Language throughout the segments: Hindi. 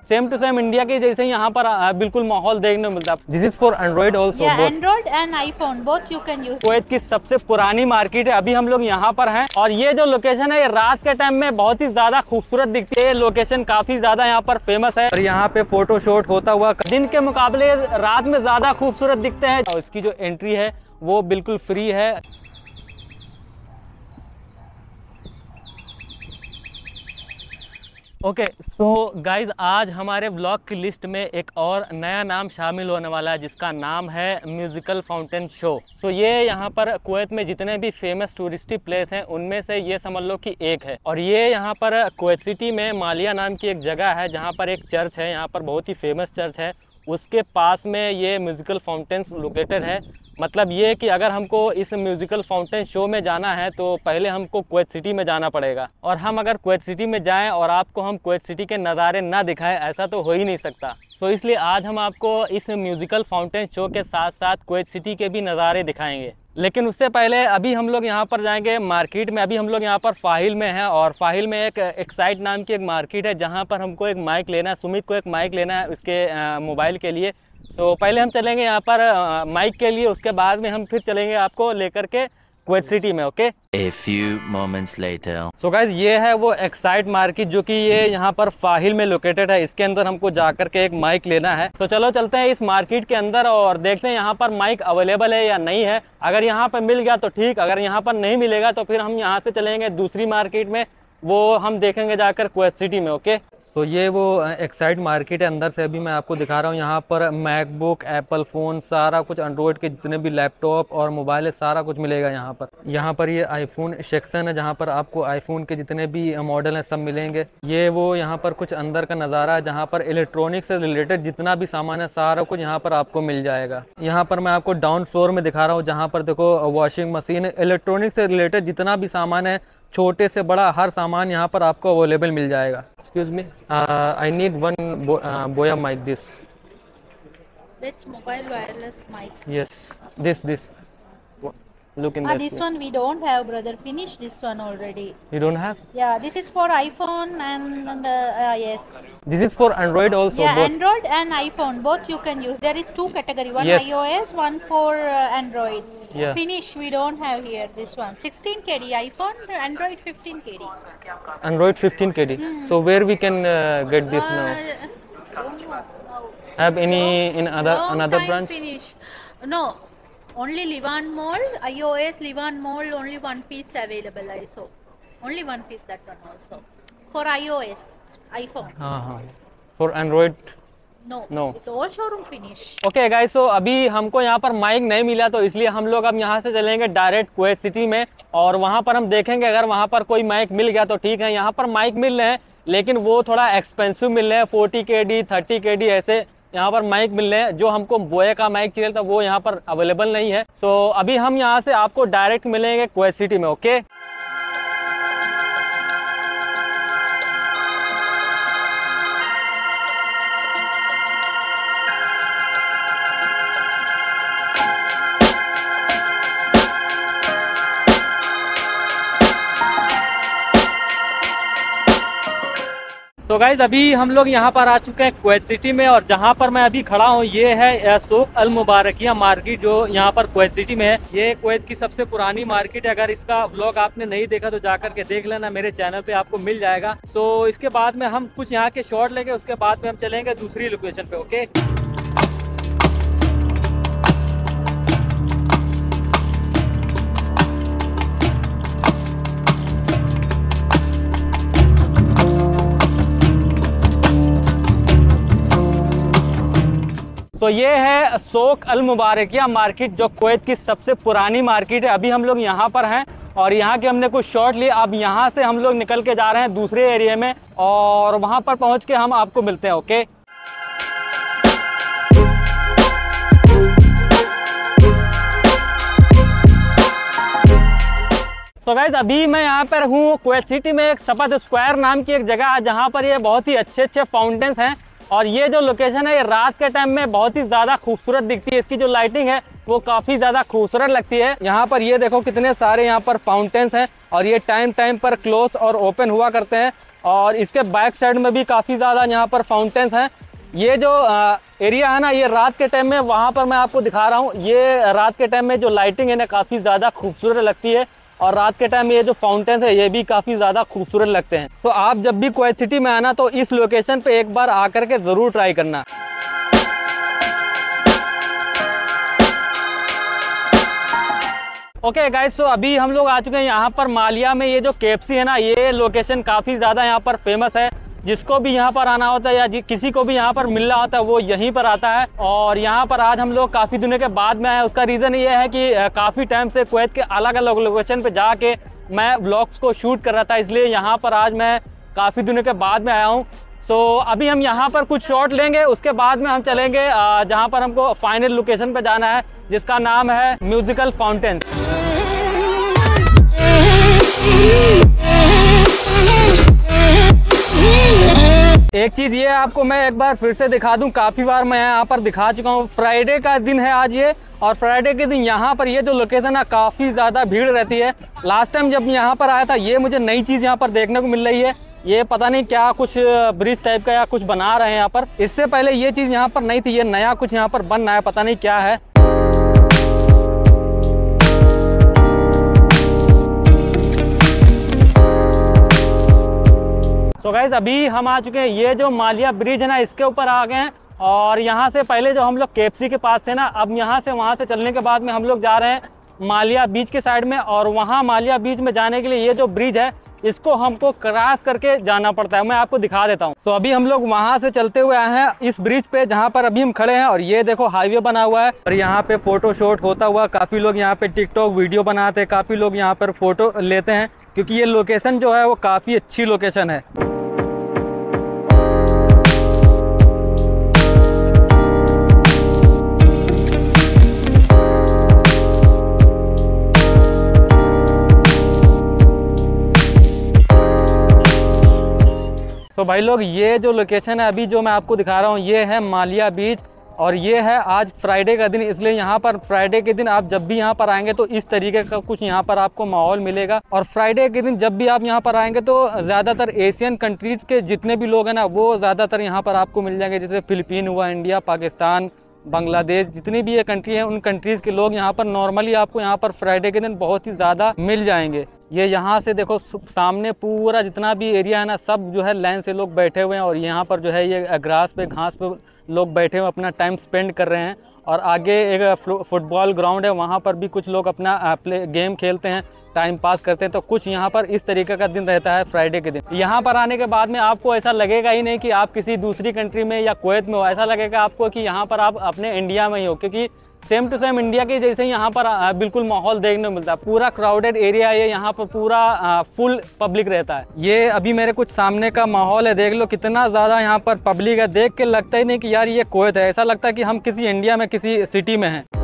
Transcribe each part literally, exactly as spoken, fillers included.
सेम टू सेम इंडिया के जैसे यहाँ पर बिल्कुल माहौल देखने को मिलता है। This is for Android also, Android and iPhone both you can use. Kuwait की सबसे पुरानी मार्केट है, अभी हम लोग यहाँ पर हैं और ये जो लोकेशन है ये रात के टाइम में बहुत ही ज्यादा खूबसूरत दिखती है। ये लोकेशन काफी ज्यादा यहाँ पर फेमस है और यहाँ पे फोटो शूट होता हुआ दिन के मुकाबले रात में ज्यादा खूबसूरत दिखते हैं। और इसकी जो एंट्री है वो बिल्कुल फ्री है। ओके सो गाइज, आज हमारे ब्लॉग की लिस्ट में एक और नया नाम शामिल होने वाला है जिसका नाम है म्यूजिकल फाउंटेन शो। सो ये यहाँ पर कुवैत में जितने भी फेमस टूरिस्टी प्लेस हैं उनमें से ये समझ लो कि एक है। और ये यहाँ पर कुवैत सिटी में मालिया नाम की एक जगह है जहाँ पर एक चर्च है, यहाँ पर बहुत ही फेमस चर्च है, उसके पास में ये म्यूजिकल फाउंटेन्स लोकेटेड है। मतलब ये कि अगर हमको इस म्यूजिकल फाउंटेन शो में जाना है तो पहले हमको कुवैत सिटी में जाना पड़ेगा, और हम अगर कुवैत सिटी में जाएं और आपको हम कुवैत सिटी के नज़ारे ना दिखाएं ऐसा तो हो ही नहीं सकता। सो इसलिए आज हम आपको इस म्यूजिकल फाउंटेन शो के साथ साथ कुवैत सिटी के भी नज़ारे दिखाएंगे। लेकिन उससे पहले अभी हम लोग यहाँ पर जाएंगे मार्केट में। अभी हम लोग यहाँ पर फाहिल में हैं और फाहिल में एक एक्साइट नाम की एक मार्केट है जहाँ पर हमको एक माइक लेना है, सुमित को एक माइक लेना है उसके मोबाइल के लिए। सो पहले हम चलेंगे यहाँ पर माइक के लिए, उसके बाद में हम फिर चलेंगे आपको लेकर के कुवैत सिटी में। Okay, A few moments later. So guys ये है वो एक्साइट मार्केट जो कि ये यहाँ पर फाहिल में लोकेटेड है। इसके अंदर हमको जाकर के एक माइक लेना है। तो चलो चलते हैं इस मार्केट के अंदर और देखते हैं यहाँ पर माइक अवेलेबल है या नहीं है। अगर यहाँ पर मिल गया तो ठीक, अगर यहाँ पर नहीं मिलेगा तो फिर हम यहाँ से चलेंगे दूसरी मार्केट में, वो हम देखेंगे जाकर कुवैत सिटी में। ओके, तो ये वो एक्साइट मार्केट है, अंदर से अभी मैं आपको दिखा रहा हूँ। यहाँ पर मैकबुक, एप्पल फ़ोन, सारा कुछ एंड्रॉयड के जितने भी लैपटॉप और मोबाइल है सारा कुछ मिलेगा यहाँ पर। यहाँ पर ये आईफोन सेक्शन है जहाँ पर आपको आईफोन के जितने भी मॉडल हैं सब मिलेंगे। ये वो यहाँ पर कुछ अंदर का नज़ारा है जहाँ पर इलेक्ट्रॉनिक से रिलेटेड जितना भी सामान है सारा कुछ यहाँ पर आपको मिल जाएगा। यहाँ पर मैं आपको डाउन फ्लोर में दिखा रहा हूँ जहाँ पर देखो वॉशिंग मशीन, इलेक्ट्रॉनिक से रिलेटेड जितना भी सामान है छोटे से बड़ा हर सामान यहाँ पर आपको अवेलेबल मिल जाएगा। Excuse me, I need one Boya mic. This This mobile wireless mic. Yes, this this look in Ah, this. this one we don't have, brother. Finish this one already. You don't have? Yeah, this is for iPhone and, and uh, uh, yes. This is for Android also. Yeah, both. Android and iPhone both you can use. There is two category. One Yes. iOS, one for uh, Android. Yeah. Finish we don't have here. This one sixteen K D iPhone, Android fifteen K D. Android fifteen K D. Hmm. So where we can uh, get this now? Uh, don't know. Have any in other Long another time branch? Finish. No, only Livan Mall, iOS Livan Mall, only one piece available. I saw. Only one piece that one also. For iOS, iPhone. हाँ हाँ. For Android. No. No. It's all showroom finish. Okay guys, so अभी हमको यहाँ पर माइक नहीं मिला तो इसलिए हम लोग अब यहाँ से चलेंगे डायरेक्ट कुवैत सिटी में और वहाँ पर हम देखेंगे अगर वहाँ पर कोई माइक मिल गया तो ठीक है। यहाँ पर माइक मिल रहे हैं लेकिन वो थोड़ा एक्सपेंसिव मिल रहे हैं, फोर्टी के डी थर्टी के डी ऐसे यहाँ पर माइक मिल रहे हैं। जो हमको बोए का माइक चाहिए था वो यहाँ पर अवेलेबल नहीं है। सो अभी हम यहाँ से आपको डायरेक्ट मिलेंगे कुवैत सिटी में। ओके, तो गाइज अभी हम लोग यहाँ पर आ चुके हैं कुवैत सिटी में और जहाँ पर मैं अभी खड़ा हूँ ये है सूक अल मुबारकिया मार्केट जो यहाँ पर कुवैत सिटी में है। ये कुवैत की सबसे पुरानी मार्केट है। अगर इसका ब्लॉग आपने नहीं देखा तो जाकर के देख लेना, मेरे चैनल पे आपको मिल जाएगा। तो इसके बाद में हम कुछ यहाँ के शॉट लेंगे, उसके बाद में हम चलेंगे दूसरी लोकेशन पे। ओके, तो ये है सूक अल मुबारकिया मार्केट जो कुवैत की सबसे पुरानी मार्केट है। अभी हम लोग यहाँ पर हैं और यहाँ के हमने कुछ शॉट लिए। अब यहाँ से हम लोग निकल के जा रहे हैं दूसरे एरिया में और वहाँ पर पहुँच के हम आपको मिलते हैं। ओके, सो गाइस अभी मैं यहाँ पर हूँ कुवैत सिटी में एक सफद स्क्वायर नाम की एक जगह है जहाँ पर ये बहुत ही अच्छे अच्छे फाउंटेन्स हैं और ये जो लोकेशन है ये रात के टाइम में बहुत ही ज़्यादा खूबसूरत दिखती है। इसकी जो लाइटिंग है वो काफ़ी ज़्यादा खूबसूरत लगती है। यहाँ पर ये देखो कितने सारे यहाँ पर फाउंटेन्स हैं और ये टाइम टाइम पर क्लोज और ओपन हुआ करते हैं। और इसके बैक साइड में भी काफ़ी ज़्यादा यहाँ पर फाउंटेन्स हैं। ये जो एरिया है ना, ये रात के टाइम में वहाँ पर मैं आपको दिखा रहा हूँ, ये रात के टाइम में जो लाइटिंग है ना काफ़ी ज़्यादा खूबसूरत लगती है। और रात के टाइम में ये जो फाउंटेन है ये भी काफ़ी ज़्यादा खूबसूरत लगते हैं। तो आप जब भी कुवैत सिटी में आना तो इस लोकेशन पे एक बार आकर के ज़रूर ट्राई करना। ओके गाइस, तो अभी हम लोग आ चुके हैं यहाँ पर मालिया में। ये जो के एफ सी है ना, ये लोकेशन काफ़ी ज़्यादा यहाँ पर फेमस है। जिसको भी यहाँ पर आना होता है या किसी को भी यहाँ पर मिलना होता है वो यहीं पर आता है। और यहाँ पर आज हम लोग काफ़ी दिनों के बाद में आए। उसका रीज़न ये है कि काफ़ी टाइम से कुवैत के अलग अलग लोकेशन पे जाके मैं व्लॉग्स को शूट कर रहा था, इसलिए यहाँ पर आज मैं काफ़ी दिनों के बाद में आया हूँ। सो अभी हम यहाँ पर कुछ शॉट लेंगे, उसके बाद में हम चलेंगे जहाँ पर हमको फाइनल लोकेशन पर जाना है, जिसका नाम है म्यूज़िकल फाउंटेन्स। एक चीज़ ये आपको मैं एक बार फिर से दिखा दूं, काफ़ी बार मैं यहाँ पर दिखा चुका हूँ। फ्राइडे का दिन है आज ये, और फ्राइडे के दिन यहाँ पर ये जो लोकेशन है काफ़ी ज़्यादा भीड़ रहती है। लास्ट टाइम जब यहाँ पर आया था ये मुझे नई चीज़ यहाँ पर देखने को मिल रही है। ये पता नहीं क्या कुछ ब्रिज टाइप का या कुछ बना रहे हैं यहाँ पर। इससे पहले ये चीज़ यहाँ पर नहीं थी, ये नया कुछ यहाँ पर बन रहा है, पता नहीं क्या है। सो so गाइज, अभी हम आ चुके हैं, ये जो मालिया ब्रिज है ना इसके ऊपर आ गए हैं। और यहाँ से पहले जो हम लोग के एफ सी के पास थे ना, अब यहाँ से वहाँ से चलने के बाद में हम लोग जा रहे हैं मालिया बीच के साइड में। और वहाँ मालिया बीच में जाने के लिए ये जो ब्रिज है इसको हमको क्रॉस करके जाना पड़ता है। मैं आपको दिखा देता हूँ। सो so अभी हम लोग वहाँ से चलते हुए आए हैं इस ब्रिज पे जहाँ पर अभी हम खड़े हैं। और ये देखो हाईवे बना हुआ है और यहाँ पे फोटो शूट होता हुआ, काफ़ी लोग यहाँ पे टिकटॉक वीडियो बनाते हैं, काफ़ी लोग यहाँ पर फोटो लेते हैं, क्योंकि ये लोकेशन जो है वो काफ़ी अच्छी लोकेशन है। तो भाई लोग, ये जो लोकेशन है अभी जो मैं आपको दिखा रहा हूँ ये है मालिया बीच। और ये है आज फ्राइडे का दिन, इसलिए यहाँ पर फ्राइडे के दिन आप जब भी यहाँ पर आएंगे तो इस तरीके का कुछ यहाँ पर आपको माहौल मिलेगा। और फ्राइडे के दिन जब भी आप यहाँ पर आएंगे तो ज़्यादातर एशियन कंट्रीज़ के जितने भी लोग हैं ना वो ज़्यादातर यहाँ पर आपको मिल जाएंगे, जैसे फिलीपीन हुआ, इंडिया, पाकिस्तान, बांग्लादेश, जितनी भी ये कंट्री है उन कंट्रीज़ के लोग यहाँ पर नॉर्मली आपको यहाँ पर फ्राइडे के दिन बहुत ही ज़्यादा मिल जाएंगे। ये यहाँ से देखो सामने पूरा जितना भी एरिया है ना सब जो है लाइन से लोग बैठे हुए हैं। और यहाँ पर जो है ये ग्रास पे, घास पे लोग बैठे हुए अपना टाइम स्पेंड कर रहे हैं। और आगे एक फुटबॉल ग्राउंड है, वहाँ पर भी कुछ लोग अपना प्ले गेम खेलते हैं, टाइम पास करते हैं। तो कुछ यहाँ पर इस तरीके का दिन रहता है फ्राइडे के दिन। यहाँ पर आने के बाद में आपको ऐसा लगेगा ही नहीं कि आप किसी दूसरी कंट्री में या कुवैत में हो, ऐसा लगेगा आपको कि यहाँ पर आप अपने इंडिया में ही हो, क्योंकि सेम टू सेम इंडिया के जैसे ही यहाँ पर बिल्कुल माहौल देखने को मिलता है। पूरा क्राउडेड एरिया है, यहाँ पर पूरा फुल पब्लिक रहता है। ये अभी मेरे कुछ सामने का माहौल है, देख लो कितना ज़्यादा यहाँ पर पब्लिक है। देख के लगता ही नहीं कि यार ये कुवैत है, ऐसा लगता है कि हम किसी इंडिया में किसी सिटी में हैं।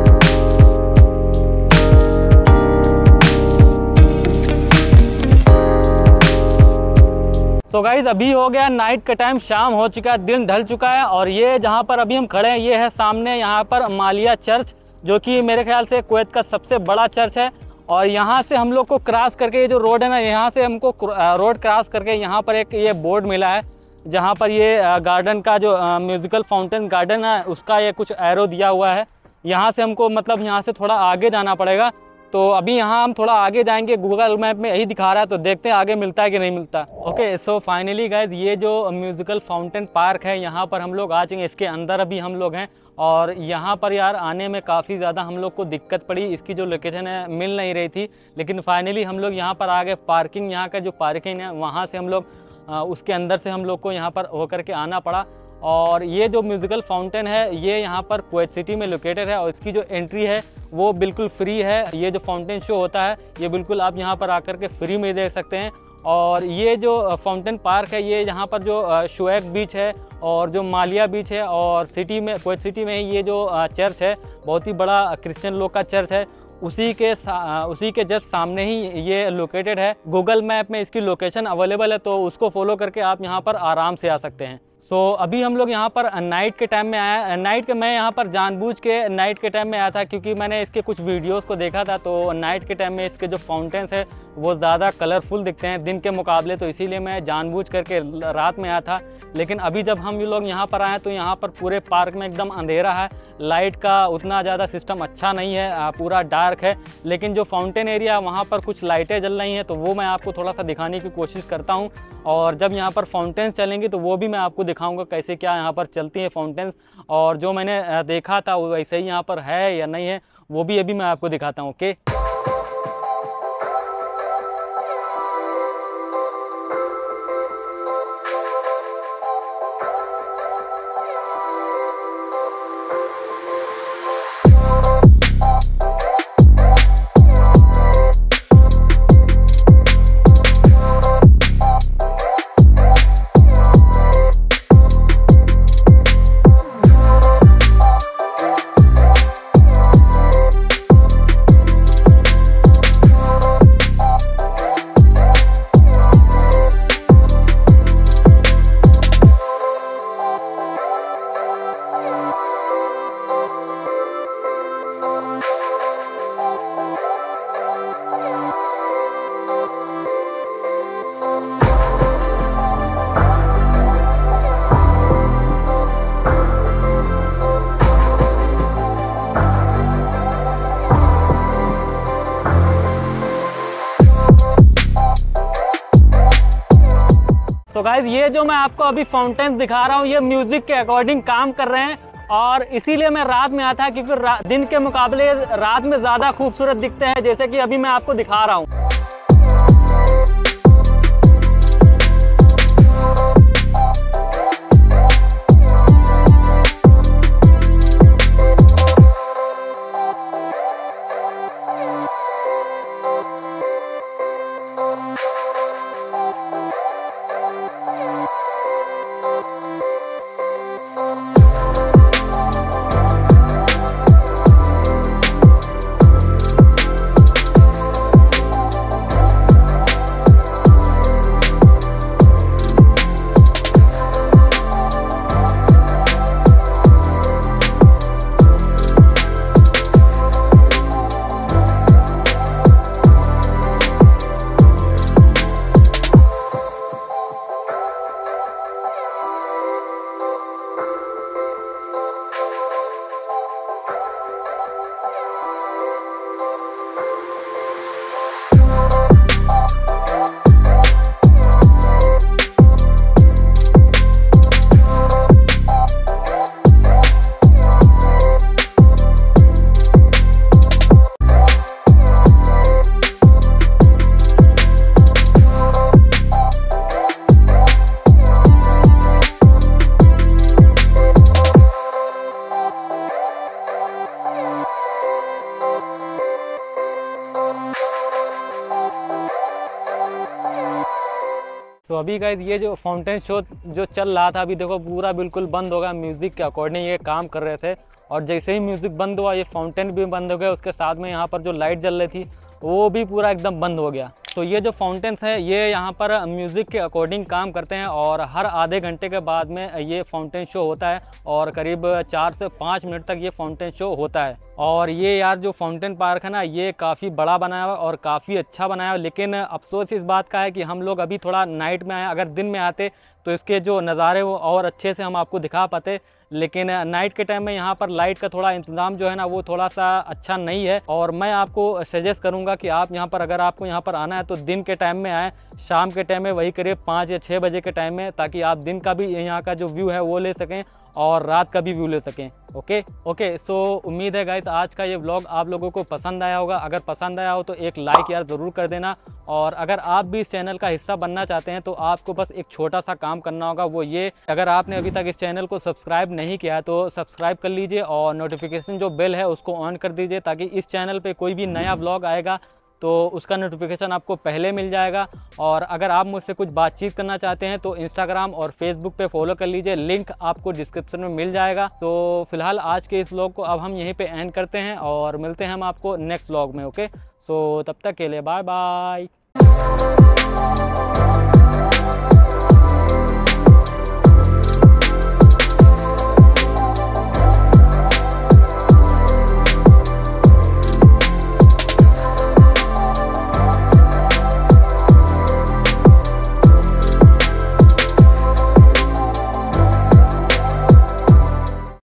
तो गाइज़, अभी हो गया नाइट का टाइम, शाम हो चुका है, दिन ढल चुका है। और ये जहाँ पर अभी हम खड़े हैं ये है सामने यहाँ पर मालिया चर्च, जो कि मेरे ख्याल से कुवैत का सबसे बड़ा चर्च है। और यहाँ से हम लोग को क्रॉस करके ये जो रोड है ना, यहाँ से हमको रोड क्रॉस करके यहाँ पर एक ये बोर्ड मिला है जहाँ पर ये गार्डन का जो म्यूज़िकल फाउंटेन गार्डन है उसका ये कुछ एरो दिया हुआ है। यहाँ से हमको मतलब यहाँ से थोड़ा आगे जाना पड़ेगा। तो अभी यहाँ हम थोड़ा आगे जाएंगे, गूगल मैप में यही दिखा रहा है, तो देखते हैं आगे मिलता है कि नहीं मिलता। ओके, सो फाइनली गाइज, ये जो म्यूज़िकल फाउंटेन पार्क है यहाँ पर हम लोग आ चुके हैं, इसके अंदर अभी हम लोग हैं। और यहाँ पर यार आने में काफ़ी ज़्यादा हम लोग को दिक्कत पड़ी, इसकी जो लोकेशन है मिल नहीं रही थी, लेकिन फाइनली हम लोग यहाँ पर आ गए। पार्किंग, यहाँ का जो पार्किंग है वहाँ से हम लोग उसके अंदर से हम लोग को यहाँ पर होकर के आना पड़ा। और ये जो म्यूज़िकल फाउंटेन है ये यहाँ पर कुवैत सिटी में लोकेटेड है और इसकी जो एंट्री है वो बिल्कुल फ्री है। ये जो फाउंटेन शो होता है ये बिल्कुल आप यहाँ पर आकर के फ्री में देख सकते हैं। और ये जो फाउंटेन पार्क है ये यहाँ पर जो शुएक बीच है और जो मालिया बीच है और सिटी में, कुवैत सिटी में ही ये जो चर्च है, बहुत ही बड़ा क्रिश्चियन लोग का चर्च है, उसी के उसी के जस्ट सामने ही ये लोकेटेड है। गूगल मैप में इसकी लोकेशन अवेलेबल है, तो उसको फॉलो करके आप यहाँ पर आराम से आ सकते हैं। सो so, अभी हम लोग यहाँ पर नाइट के टाइम में आया नाइट के मैं यहाँ पर जानबूझ के नाइट के टाइम में आया था क्योंकि मैंने इसके कुछ वीडियोस को देखा था। तो नाइट के टाइम में इसके जो फाउंटेन्स है वो ज़्यादा कलरफुल दिखते हैं दिन के मुकाबले, तो इसीलिए मैं जानबूझ करके रात में आया था। लेकिन अभी जब हम लोग यहाँ पर आए तो यहाँ पर पूरे पार्क में एकदम अंधेरा है, लाइट का उतना ज़्यादा सिस्टम अच्छा नहीं है, पूरा डार्क है। लेकिन जो फाउंटेन एरिया वहाँ पर कुछ लाइटें जल रही हैं, तो वो मैं आपको थोड़ा सा दिखाने की कोशिश करता हूँ। और जब यहाँ पर फाउंटेन्स चलेंगी तो वो भी मैं आपको दिखाऊंगा कैसे क्या यहाँ पर चलती हैं फाउंटेन्स, और जो मैंने देखा था वो वैसे ही यहाँ पर है या नहीं है वो भी अभी मैं आपको दिखाता हूँ। ओके, तो गाइज ये जो मैं आपको अभी फाउंटेन्स दिखा रहा हूँ ये म्यूजिक के अकॉर्डिंग काम कर रहे हैं, और इसीलिए मैं रात में आता क्योंकि दिन के मुकाबले रात में ज़्यादा खूबसूरत दिखते हैं, जैसे कि अभी मैं आपको दिखा रहा हूँ। तो अभी गाइज ये जो फाउंटेन शो जो चल रहा था अभी देखो पूरा बिल्कुल बंद हो गया, म्यूज़िक के अकॉर्डिंग ये काम कर रहे थे, और जैसे ही म्यूज़िक बंद हुआ ये फाउंटेन भी बंद हो गया, उसके साथ में यहाँ पर जो लाइट जल रही थी वो भी पूरा एकदम बंद हो गया। तो ये जो फाउंटेन्स है ये यहाँ पर म्यूज़िक के अकॉर्डिंग काम करते हैं, और हर आधे घंटे के बाद में ये फाउंटेन शो होता है, और करीब चार से पाँच मिनट तक ये फाउंटेन शो होता है। और ये यार जो फाउंटेन पार्क है ना ये काफ़ी बड़ा बनाया हुआ और काफ़ी अच्छा बनाया हुआ, लेकिन अफसोस इस बात का है कि हम लोग अभी थोड़ा नाइट में आए, अगर दिन में आते तो इसके जो नज़ारे वो और अच्छे से हम आपको दिखा पाते, लेकिन नाइट के टाइम में यहाँ पर लाइट का थोड़ा इंतज़ाम जो है ना वो थोड़ा सा अच्छा नहीं है। और मैं आपको सजेस्ट करूँगा कि आप यहाँ पर अगर आपको यहाँ पर आना है तो दिन के टाइम में आएँ, शाम के टाइम में वही करीब पाँच या छः बजे के टाइम में, ताकि आप दिन का भी यहाँ का जो व्यू है वो ले सकें और रात का भी व्यू ले सकें। ओके ओके सो उम्मीद है गाइस आज का ये व्लॉग आप लोगों को पसंद आया होगा। अगर पसंद आया हो तो एक लाइक यार ज़रूर कर देना, और अगर आप भी इस चैनल का हिस्सा बनना चाहते हैं तो आपको बस एक छोटा सा काम करना होगा, वो ये, अगर आपने अभी तक इस चैनल को सब्सक्राइब नहीं किया तो सब्सक्राइब कर लीजिए और नोटिफिकेशन जो बेल है उसको ऑन कर दीजिए, ताकि इस चैनल पे कोई भी नया व्लॉग आएगा तो उसका नोटिफिकेशन आपको पहले मिल जाएगा। और अगर आप मुझसे कुछ बातचीत करना चाहते हैं तो इंस्टाग्राम और फेसबुक पे फॉलो कर लीजिए, लिंक आपको डिस्क्रिप्शन में मिल जाएगा। तो फिलहाल आज के इस व्लॉग को अब हम यहीं पे एंड करते हैं और मिलते हैं हम आपको नेक्स्ट व्लॉग में। ओके सो तब तक के लिए बाय बाय।